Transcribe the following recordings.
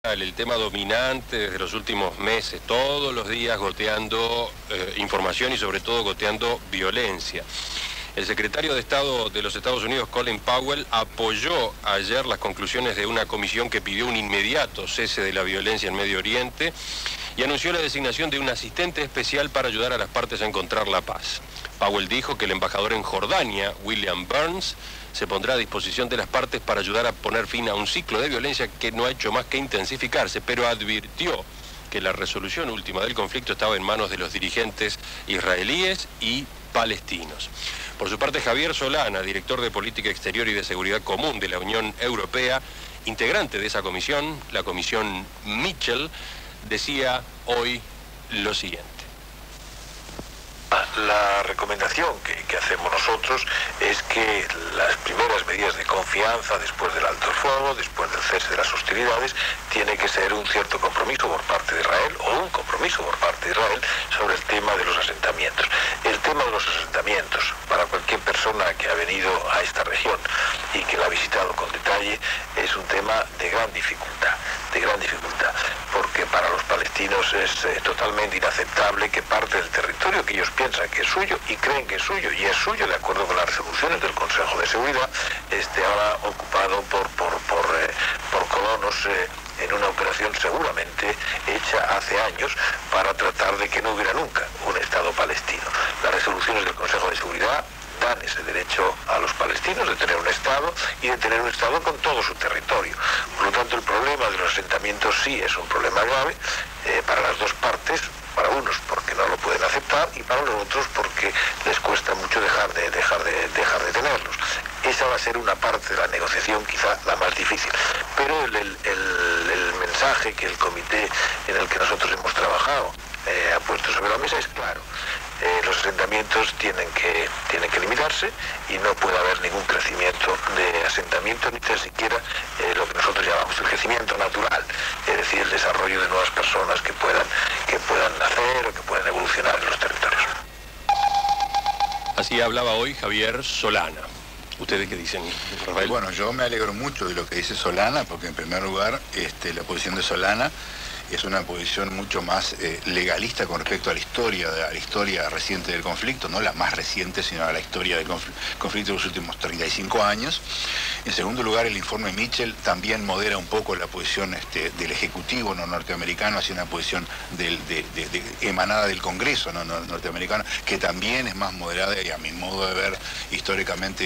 el tema dominante desde los últimos meses, todos los días goteando información y sobre todo goteando violencia. El secretario de Estado de los Estados Unidos, Colin Powell, apoyó ayer las conclusiones de una comisión que pidió un inmediato cese de la violencia en Medio Oriente y anunció la designación de un asistente especial para ayudar a las partes a encontrar la paz. Powell dijo que el embajador en Jordania, William Burns, se pondrá a disposición de las partes para ayudar a poner fin a un ciclo de violencia que no ha hecho más que intensificarse, pero advirtió que la resolución última del conflicto estaba en manos de los dirigentes israelíes y palestinos. Por su parte, Javier Solana, director de Política Exterior y de Seguridad Común de la Unión Europea, integrante de esa comisión, la comisión Mitchell, decía hoy lo siguiente. La recomendación que hacemos nosotros es que las primeras medidas de confianza después del alto el fuego, después del cese de las hostilidades, tiene que ser un cierto compromiso por parte de Israel o un compromiso por parte de Israel sobre el tema de los asentamientos. El tema de los asentamientos, para cualquier persona que ha venido a esta región y que la ha visitado con detalle, es un tema de gran dificultad, porque para los palestinos es totalmente inaceptable que parte del territorio que ellos piensan que es suyo y creen que es suyo, y es suyo de acuerdo con las resoluciones del Consejo de Seguridad, esté ahora ocupado por colonos en una operación seguramente hecha hace años para tratar de que no hubiera nunca un Estado palestino. Las resoluciones del Consejo de Seguridad dan ese derecho a los palestinos de tener un Estado y de tener un Estado con todo su territorio. Por lo tanto, el problema de los asentamientos sí es un problema grave para las dos partes, para unos porque no lo pueden aceptar y para los otros porque les cuesta mucho dejar de tenerlos. Esa va a ser una parte de la negociación, quizá la más difícil. Pero el mensaje que el comité en el que nosotros hemos trabajado ha puesto sobre la mesa es claro. Los asentamientos tienen que limitarse y no puede haber ningún crecimiento de asentamientos, ni tan siquiera lo que nosotros llamamos el crecimiento natural, es decir, el desarrollo de nuevas personas que puedan nacer o que puedan evolucionar en los territorios. Así hablaba hoy Javier Solana. ¿Ustedes qué dicen, Rafael? Bueno, yo me alegro mucho de lo que dice Solana, porque en primer lugar la posición de Solana es una posición mucho más legalista con respecto a la historia reciente del conflicto, no la más reciente, sino a la historia del conflicto de los últimos 35 años. En segundo lugar, el informe Mitchell también modera un poco la posición del Ejecutivo norteamericano hacia una posición emanada del Congreso norteamericano, que también es más moderada y a mi modo de ver históricamente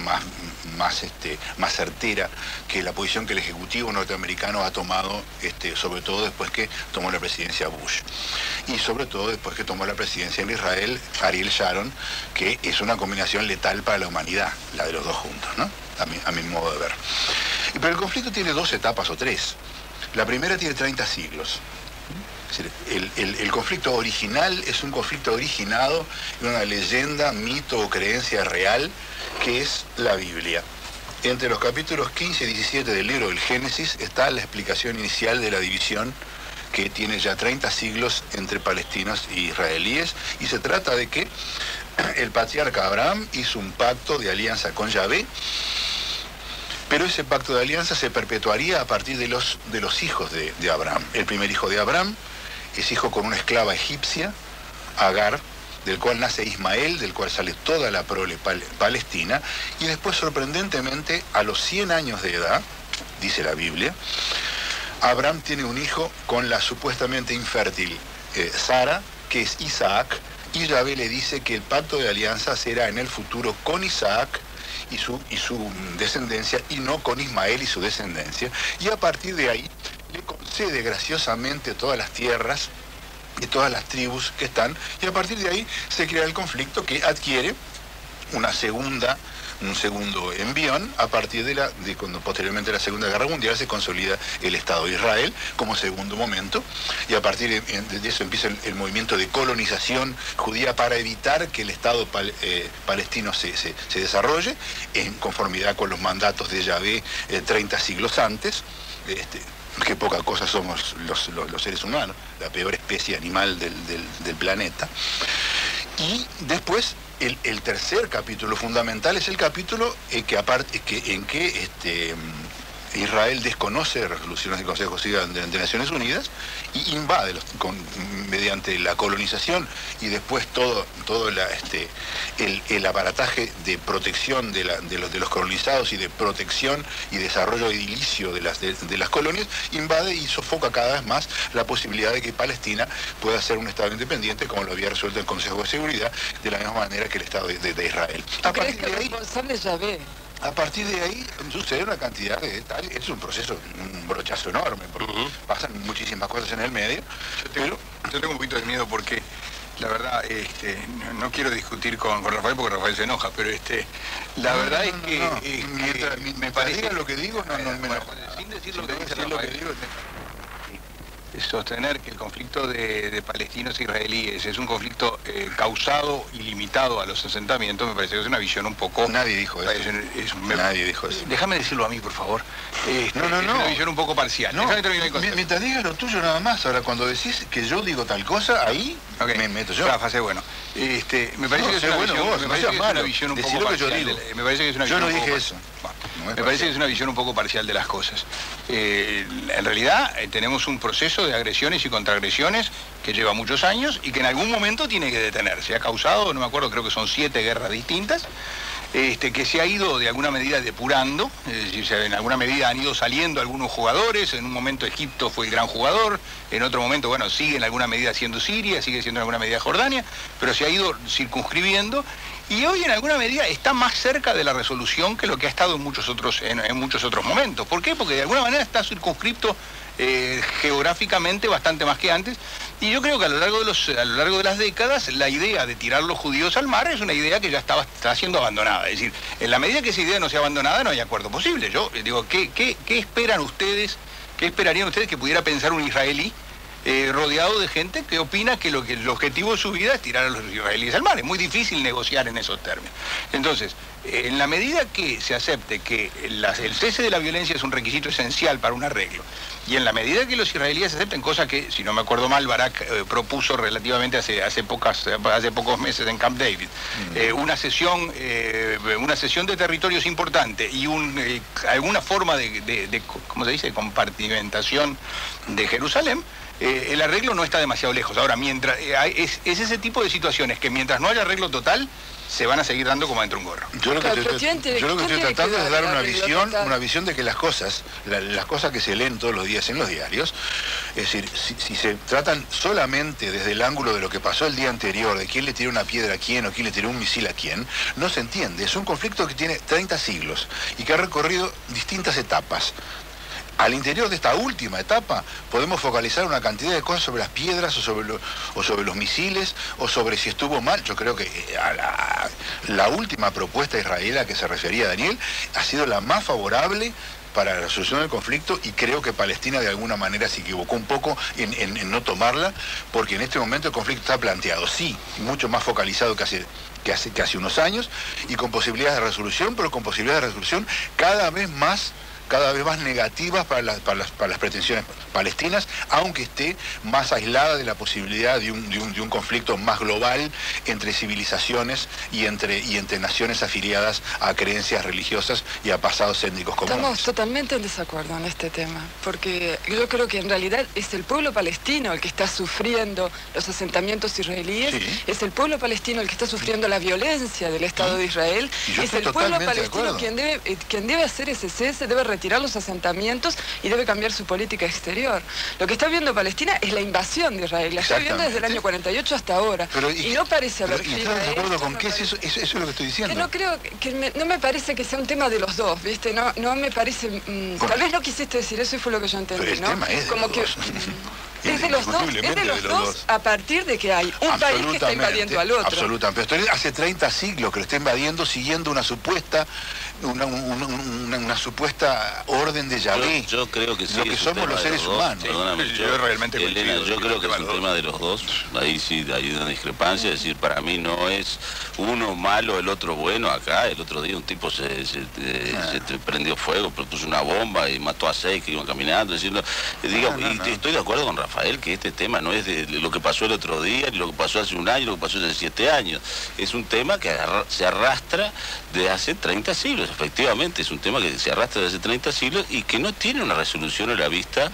más certera que la posición que el Ejecutivo norteamericano ha tomado, sobre todo después que tomó la presidencia Bush. Y sobre todo después que tomó la presidencia en Israel, Ariel Sharon, que es una combinación letal para la humanidad, la de los dos juntos, ¿no? A mi modo de ver. Pero el conflicto tiene dos etapas o tres. La primera tiene 30 siglos. Es decir, el conflicto original es un conflicto originado en una leyenda, mito o creencia real que es la Biblia. Entre los capítulos 15 y 17 del libro del Génesis está la explicación inicial de la división que tiene ya 30 siglos entre palestinos e israelíes, y se trata de que el patriarca Abraham hizo un pacto de alianza con Yahvé, pero ese pacto de alianza se perpetuaría a partir de los hijos de Abraham. El primer hijo de Abraham es hijo con una esclava egipcia, Agar, del cual nace Ismael, del cual sale toda la prole palestina, y después, sorprendentemente, a los 100 años de edad, dice la Biblia, Abraham tiene un hijo con la supuestamente infértil Sara, que es Isaac, y Yahvé le dice que el pacto de alianza será en el futuro con Isaac y su descendencia, y no con Ismael y su descendencia, y a partir de ahí le concede graciosamente todas las tierras y todas las tribus que están, y a partir de ahí se crea el conflicto que adquiere un segundo envión a partir de cuando posteriormente la Segunda Guerra Mundial se consolida el Estado de Israel como segundo momento, y a partir de eso empieza el movimiento de colonización judía para evitar que el Estado palestino se desarrolle en conformidad con los mandatos de Yahvé 30 siglos antes. Qué poca cosa somos los seres humanos, la peor especie animal del planeta. Y después, el tercer capítulo fundamental es el capítulo en que Israel desconoce resoluciones del Consejo de Seguridad de Naciones Unidas y invade mediante la colonización y después todo el aparataje de protección de los colonizados y de protección y desarrollo edilicio de las colonias, invade y sofoca cada vez más la posibilidad de que Palestina pueda ser un Estado independiente, como lo había resuelto el Consejo de Seguridad, de la misma manera que el Estado de Israel. ¿Crees que el responsable ya ve? A partir de ahí sucede una cantidad de... Es un proceso, un brochazo enorme, porque pasan muchísimas cosas en el medio. Yo tengo un poquito de miedo porque, la verdad, no quiero discutir con Rafael porque Rafael se enoja, pero la verdad es que... me parece lo que digo, sin decir lo que dice Rafael, sostener que el conflicto de palestinos e israelíes es un conflicto causado y limitado a los asentamientos, me parece que es una visión un poco... Nadie dijo eso. Nadie dijo eso. Déjame decirlo a mí, por favor. Es una visión un poco parcial. No, mientras digas lo tuyo nada más. Ahora, cuando decís que yo digo tal cosa, ahí me meto yo. Rafa, sé bueno. Me parece que es una visión un poco parcial. Me parece que es una visión. Yo no dije eso. Me parece que es una visión un poco parcial de las cosas. En realidad tenemos un proceso de agresiones y contraagresiones que lleva muchos años y que en algún momento tiene que detenerse. Ha causado, no me acuerdo, creo que son 7 guerras distintas, que se ha ido de alguna medida depurando, es decir, en alguna medida han ido saliendo algunos jugadores. En un momento Egipto fue el gran jugador, en otro momento, bueno, sigue en alguna medida siendo Siria, sigue siendo en alguna medida Jordania, pero se ha ido circunscribiendo. Y hoy en alguna medida está más cerca de la resolución que lo que ha estado en muchos otros momentos. ¿Por qué? Porque de alguna manera está circunscripto geográficamente bastante más que antes. Y yo creo que a lo largo de las décadas la idea de tirar los judíos al mar es una idea que ya está siendo abandonada. Es decir, en la medida que esa idea no sea abandonada no hay acuerdo posible. Yo digo, ¿qué esperan ustedes? ¿Qué esperarían ustedes que pudiera pensar un israelí rodeado de gente que opina que el objetivo de su vida es tirar a los israelíes al mar? Es muy difícil negociar en esos términos. Entonces, en la medida que se acepte que el cese de la violencia es un requisito esencial para un arreglo, y en la medida que los israelíes acepten, cosa que, si no me acuerdo mal, Barak propuso relativamente hace pocos meses en Camp David, una cesión de territorios importante y alguna forma de ¿cómo se dice?, compartimentación de Jerusalén, el arreglo no está demasiado lejos. Ahora, es ese tipo de situaciones que mientras no haya arreglo total, se van a seguir dando como dentro de un gorro. Yo lo que estoy tratando es dar una visión de que las cosas que se leen todos los días en los diarios, es decir, si se tratan solamente desde el ángulo de lo que pasó el día anterior, de quién le tiró una piedra a quién o quién le tiró un misil a quién, no se entiende. Es un conflicto que tiene 30 siglos y que ha recorrido distintas etapas. Al interior de esta última etapa podemos focalizar una cantidad de cosas sobre las piedras o sobre los misiles o sobre si estuvo mal. Yo creo que la última propuesta israelí a que se refería Daniel ha sido la más favorable para la resolución del conflicto, y creo que Palestina de alguna manera se equivocó un poco en no tomarla, porque en este momento el conflicto está planteado, sí, mucho más focalizado que hace unos años, y con posibilidades de resolución, pero con posibilidades de resolución cada vez más negativas para las pretensiones palestinas, aunque esté más aislada de la posibilidad de un conflicto más global entre civilizaciones y entre naciones afiliadas a creencias religiosas y a pasados étnicos comunes. Estamos totalmente en desacuerdo en este tema, porque yo creo que en realidad es el pueblo palestino el que está sufriendo los asentamientos israelíes, sí. Es el pueblo palestino el que está sufriendo la violencia del Estado de Israel, es el pueblo palestino quien debe hacer ese cese, debe retirar los asentamientos y debe cambiar su política exterior. Lo que está viendo Palestina es la invasión de Israel, la está viendo desde el año 48 hasta ahora. Y no parece haber fin. ¿Estás de acuerdo con qué es eso? Eso es lo que estoy diciendo. No me parece que sea un tema de los dos, ¿viste? No me parece... tal vez no quisiste decir eso y fue lo que yo entendí, pero el ¿no? Tema es de los dos. Es de los dos a partir de que hay un país que está invadiendo al otro. Absolutamente. Pero hace 30 siglos que lo está invadiendo siguiendo una supuesta orden de Yahvé. Yo creo que sí. Lo que somos los seres humanos. Perdóname, Elena, yo creo que es un tema de los dos. Ahí sí hay una discrepancia. Es decir, para mí no es uno malo, el otro bueno. Acá el otro día un tipo se prendió fuego, puso una bomba y mató a 6 que iban caminando. Es decir, y estoy de acuerdo con Rafael. Rafael, que este tema no es de lo que pasó el otro día, ni lo que pasó hace un año, lo que pasó hace 7 años. Es un tema que se arrastra de hace 30 siglos, efectivamente, es un tema que se arrastra de hace 30 siglos y que no tiene una resolución a la vista.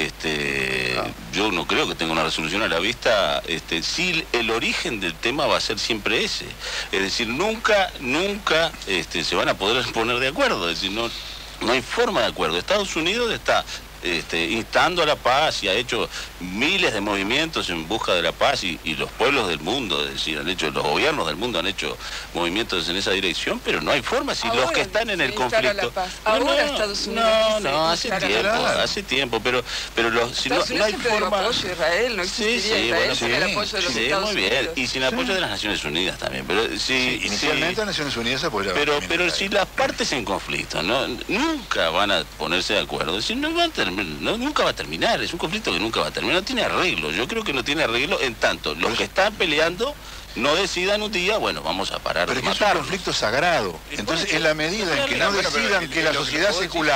Yo no creo que tenga una resolución a la vista, si el origen del tema va a ser siempre ese. Es decir, nunca se van a poder poner de acuerdo, es decir, no hay forma de acuerdo. Estados Unidos está instando a la paz y ha hecho miles de movimientos en busca de la paz y los pueblos del mundo, es decir, los gobiernos del mundo han hecho movimientos en esa dirección, pero no hay forma, si los que están en el conflicto... Ahora Estados Unidos hace tiempo, pero si no hay forma... apoyo a Israel, no existiría sin el apoyo de los Estados Unidos. Muy bien, y sin apoyo de las Naciones Unidas también, pero inicialmente las Naciones Unidas apoyaban. Pero si las partes en conflicto nunca van a ponerse de acuerdo, es decir, nunca va a terminar, es un conflicto que nunca va a terminar, no tiene arreglo, yo creo que no tiene arreglo en tanto los que están peleando no decidan un día, bueno, vamos a parar de matarlos. Pero es un conflicto sagrado, entonces en la medida en que no decidan que la sociedad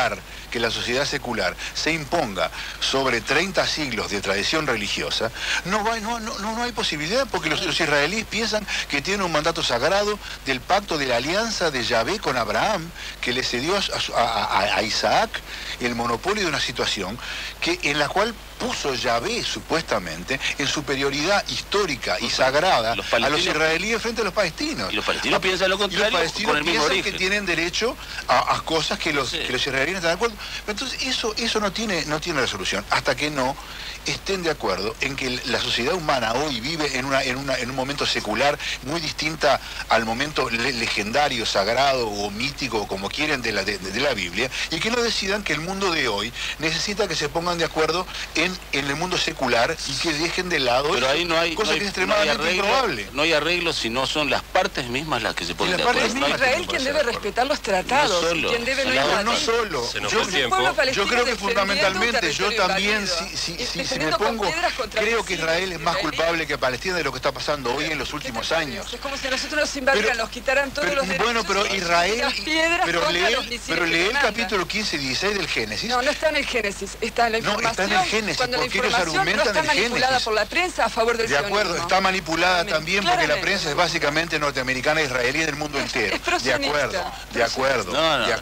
secular se imponga sobre 30 siglos de tradición religiosa, no hay posibilidad, porque los israelíes piensan que tienen un mandato sagrado del pacto de la alianza de Yahvé con Abraham, que le cedió a Isaac el monopolio de una situación en la cual puso Yahvé supuestamente en superioridad histórica y sagrada a los israelíes frente a los palestinos. Y los palestinos piensan lo contrario, los palestinos con el mismo piensan origen. que tienen derecho a cosas que los israelíes no están de acuerdo. Entonces eso no tiene resolución hasta que no estén de acuerdo en que la sociedad humana hoy vive en un momento secular muy distinta al momento legendario, sagrado o mítico, o como quieren, de la Biblia, y que no decidan que el mundo de hoy necesita que se pongan de acuerdo en el mundo secular y que dejen de lado cosa que es extremadamente improbable. No hay arreglo si no son las partes mismas las que se ponen de acuerdo. Es Israel quien debe respetar los tratados, quien debe no solo. Yo creo que fundamentalmente, yo también, si me pongo, creo que Israel es más culpable que Palestina de lo que está pasando hoy en los últimos años. Es como si a nosotros nos invadieran, nos quitaran todos los derechos. Bueno, pero Israel, pero lee el capítulo 15 y 16 del Génesis. No está en el Génesis, está en la información. No, está en el Génesis, porque ellos argumentan el Génesis. Está manipulada por la prensa a favor del sionismo. De acuerdo, está manipulada también porque la prensa es básicamente norteamericana e israelí del mundo entero. De acuerdo. De acuerdo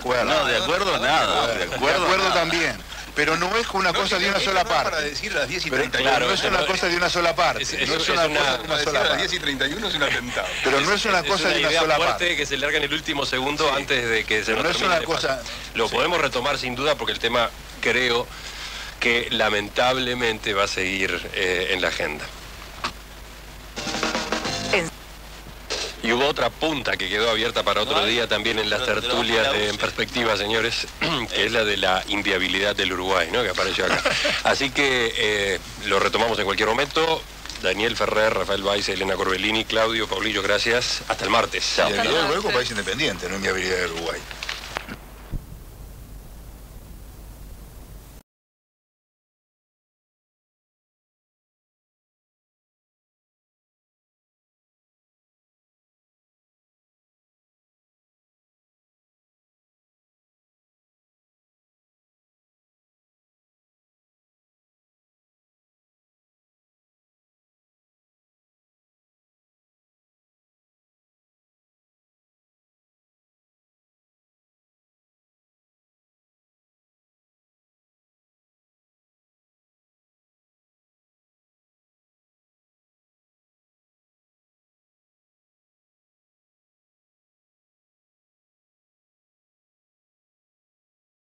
también. Pero no es una cosa de una sola parte. Para decir las 10 y 31. Claro, no es una cosa de una sola parte. No es una cosa de una sola parte. Las 10 y 31 es un atentado. Pero no es una cosa de una sola parte. Que se larga en el último segundo antes de que se nos termine. No es una cosa... Lo podemos retomar sin duda porque el tema creo que lamentablemente va a seguir en la agenda. Y hubo otra punta que quedó abierta para otro día también en las tertulias de En Perspectiva, señores, que es la de la inviabilidad del Uruguay, ¿no? Que apareció acá. Así que lo retomamos en cualquier momento. Daniel Ferrer, Rafael Báez, Elena Corbellini, Claudio, Paulillo, gracias. Hasta el martes. Inviabilidad del Uruguay como país independiente, no inviabilidad del Uruguay.